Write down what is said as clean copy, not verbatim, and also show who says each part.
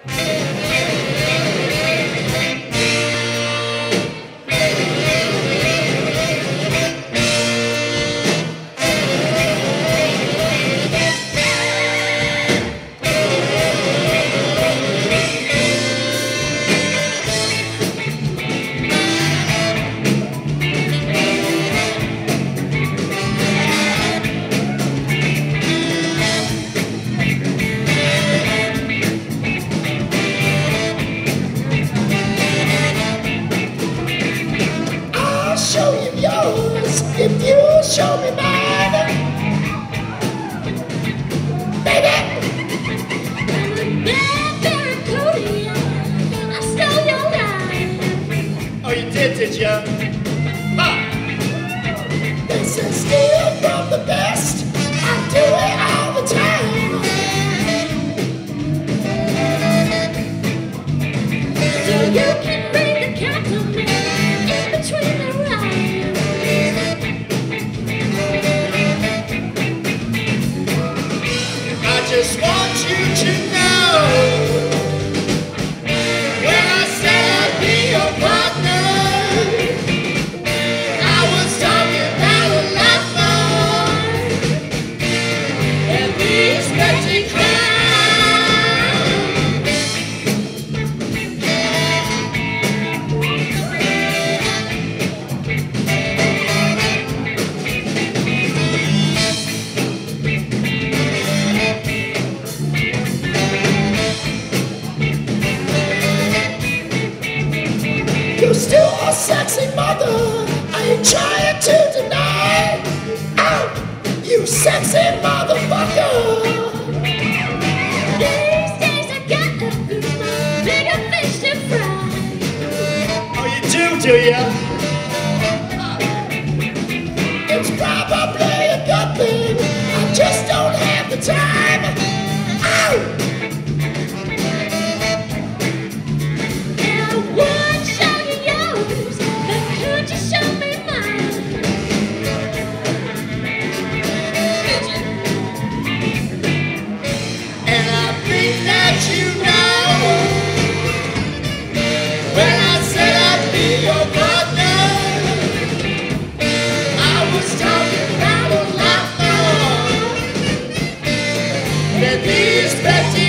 Speaker 1: If you show me mine, baby.
Speaker 2: I'm a bad barracuda. I stole your life.
Speaker 1: Oh, you did you? Huh. This is steal from the best. I do it all the time.
Speaker 2: So you can bring the compliment in between the lines.
Speaker 1: I just want you to know, when I said I'd be your partner, I was talking about a lot more than these petty crimes. You're still a sexy mother, I ain't trying to deny. Ow, you sexy motherfucker.
Speaker 2: These days I got a bigger fish to fry.
Speaker 1: Oh, you do ya? It's probably a good thing, I just don't have the time. Ow! These petty